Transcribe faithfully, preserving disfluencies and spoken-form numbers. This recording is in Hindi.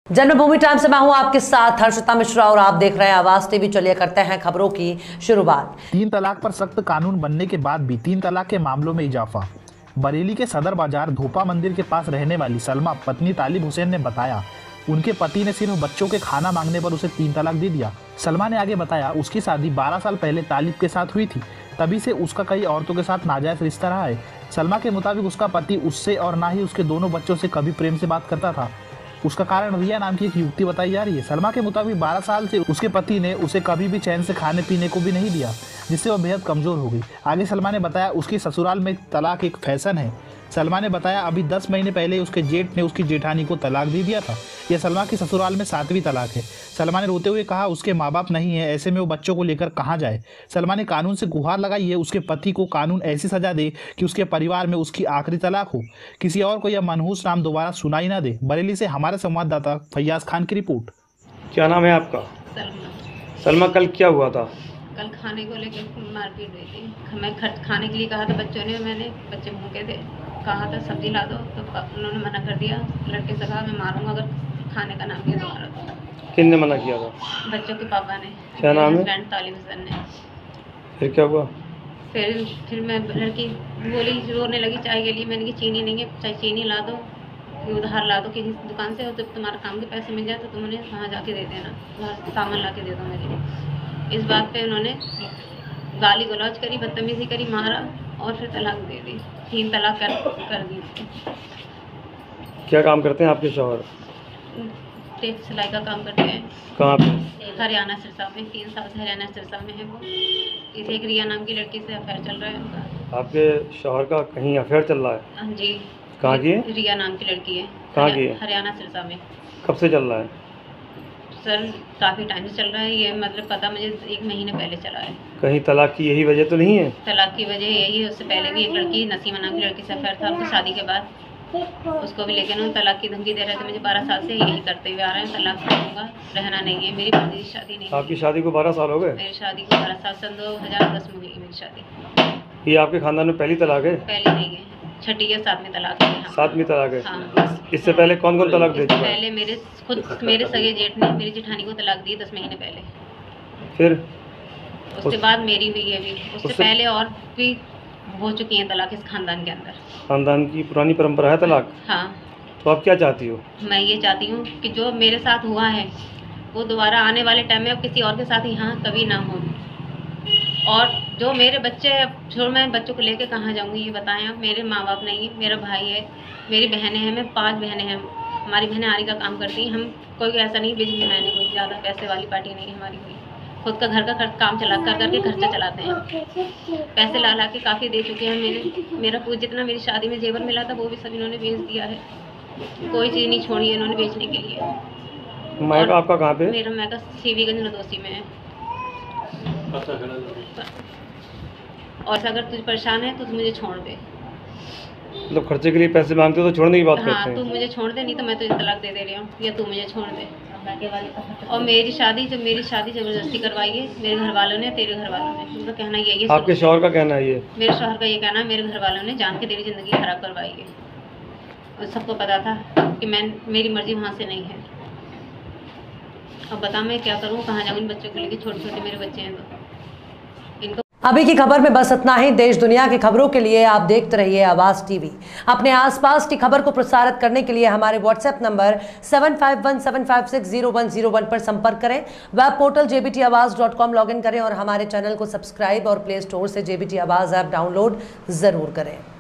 जन्मभूमि टाइम से मैं हूं आपके साथ हर्षिता मिश्रा और आप देख रहे हैं आवाज टीवी। चलिए करते हैं खबरों की शुरुआत। तीन तलाक पर सख्त कानून बनने के बाद भी तीन तलाक के मामलों में इजाफा। बरेली के सदर बाजार धोपा मंदिर के पास रहने वाली सलमा पत्नी तालिब हुसैन ने बताया उनके पति ने सिर्फ बच्चों के खाना मांगने पर उसे तीन तलाक दे दिया। सलमा ने आगे बताया उसकी शादी बारह साल पहले तालिब के साथ हुई थी, तभी से उसका कई औरतों के साथ नाजायज रिश्ता रहा है। सलमा के मुताबिक उसका पति उससे और ना ही उसके दोनों बच्चों से कभी प्रेम से बात करता था। उसका कारण रिया नाम की एक युवती बताई जा रही है। सलमा के मुताबिक बारह साल से उसके पति ने उसे कभी भी चैन से खाने पीने को भी नहीं दिया, जिससे वह बेहद कमजोर हो गई। आगे सलमा ने बताया उसकी ससुराल में तलाक एक फैशन है। सलमा ने बताया अभी दस महीने पहले उसके जेठ ने उसकी जेठानी को तलाक दे दिया था। यह सलमा की ससुराल में सातवीं तलाक है। सलमा ने रोते हुए कहा उसके माँ बाप नहीं है, ऐसे में वो बच्चों को लेकर कहाँ जाए। सलमा ने कानून से गुहार लगाई है उसके पति को कानून ऐसी सजा दे कि उसके परिवार में उसकी आखिरी तलाक हो, किसी और को यह मनहूस नाम दोबारा सुनाई ना दे। बरेली से हमारे संवाददाता फैयाज खान की रिपोर्ट। क्या नाम है आपका? सलमा। सलमा, कल क्या हुआ था? कल खाने को लेकर मारपीट हुई थी। मैं खाने के लिए कहा था बच्चों ने, मैंने बच्चे भूखे थे, कहा था सब्जी ला दो, तो उन्होंने मना कर दिया। लड़के से कहा मैं मारूंगा अगर खाने का नाम लिया दोबारा तो। किसने मना किया था? बच्चों के पापा ने। क्या नाम है? फ्रेंड तालिब हुसैन ने। फिर क्या हुआ? फिर फिर मैं लड़की बोली, रोने लगी चाय के लिए। मैंने कहा चीनी नहीं है, चाहे चीनी ला दो, उधार ला दो किसी दुकान से, और जब तुम्हारा काम के पैसे मिल जाए तो तुम उन्हें वहाँ जाके दे देना, वहाँ सामान ला के दे दो मेरे लिए। इस बात पे उन्होंने गाली गलौज करी, बदतमीजी करी, मारा और फिर तलाक दे दी। तीन तलाक कर, कर दी। क्या काम करते हैं आपके शौहर? टेप सिलाई का काम करते हैं। कहाँ पे? हरियाणा सिरसा में। तीन साल से हरियाणा सिरसा में है वो। इसे एक रिया नाम की लड़की से अफेयर चल रहा है उनका। आपके शौहर का कहीं अफेयर चल रहा है? हाँ जी। कहाँ की है? रिया नाम की लड़की है। कहाँ की है? हरियाणा सिरसा में। कब से चल रहा है? सर काफ़ी टाइम से चल रहा है ये, मतलब पता मुझे एक महीने पहले चला है। कहीं तलाक की यही वजह तो नहीं है? तलाक की वजह यही है। उससे पहले भी एक लड़की नसीमा नाम की लड़की से अफेयर था उनकी शादी के बाद, उसको भी लेकिन उन तलाक की धमकी दे रहे थे। मुझे बारह साल से यही करते हुए आ रहे हैं, तलाक दूंगा, रहना नहीं है। मेरी मर्जी की शादी नहीं। आपकी शादी को बारह साल हो गए? मेरी शादी को बारह साल, सन दो हजार दस में हुई मेरी शादी। ये आपके खानदान में पहली तलाक है? पहले नहीं है, छठी या सातवीं तलाक है। सातवीं तलाक है? हाँ। इससे पहले कौन कौन तलाक दे चुका है? पहले मेरे खुद मेरे सगे जेठ ने मेरी जेठानी को तलाक दी दस महीने पहले। फिर उसके उस... बाद मेरी हुई है भी। उससे उससे... पहले और भी हो चुकी हैं तलाक इस खानदान के अंदर। खानदान की पुरानी परंपरा है तलाक? हाँ। तो आप क्या चाहती हो? मैं ये चाहती हूँ कि जो मेरे साथ हुआ है वो दोबारा आने वाले टाइम में अब किसी और के साथ यहाँ कभी ना हो। और जो मेरे बच्चे, जो मैं बच्चों को लेके कहाँ जाऊँगी ये बताएं आप। मेरे माँ बाप नहीं है, मेरा भाई है, मेरी बहनें हैं, मैं पांच बहनें हैं। हमारी बहनें आरी का काम करती हैं। हम कोई ऐसा नहीं बिजली मैन है, कोई ज़्यादा पैसे वाली पार्टी नहीं है हमारी कोई। खुद का घर का काम चला कर करके खर्चा चलाते हैं। पैसे ला ला के काफ़ी दे चुके हैं। मेरे मेरा पूछ जितना मेरी शादी में जेवर मिला था वो भी सब इन्होंने बेच दिया है। कोई चीज़ नहीं छोड़ी है इन्होंने बेचने के लिए। मैका आपका कहाँ पे? मेरा मैका सीवीगंज नदोसी में है। और अगर तुझ परेशान है तो तू मुझे छोड़ दे। मतलब खर्चे के लिए पैसे मांगते हो तो छोड़ने की बात करते हैं? हाँ, तू मुझे छोड़ दे, नहीं तो मैं तुझे तलाक दे दे रही हूँ, या तू मुझे छोड़ दे। और मेरी शादी जब मेरी शादी ज़बरदस्ती करवाई है मेरे घर वालों ने, तेरे घर वालों ने। उनका कहना यही है। आपके शौहर का कहना है ये? मेरे शौहर का ये कहना है मेरे घर वालों ने जान के तेरी ज़िंदगी खराब करवाई है। और सबको पता था कि मैं, मेरी मर्जी वहाँ से नहीं है। अब बता मैं क्या करूँ, कहाँ जाऊँ इन बच्चों को लेके? छोटे छोटे मेरे बच्चे हैं तो इनको। अभी की खबर में बस इतना ही। देश दुनिया की खबरों के लिए आप देखते रहिए आवाज टीवी। अपने आसपास की खबर को प्रसारित करने के लिए हमारे WhatsApp number seven five one seven five six zero one zero one पर संपर्क करें। Web portal JBT Awaz dot com log in करें और हमारे चैनल को सब्सक्राइब और प्ले स्टोर से जेबीटी आवाज ऐप डाउनलोड जरूर करें।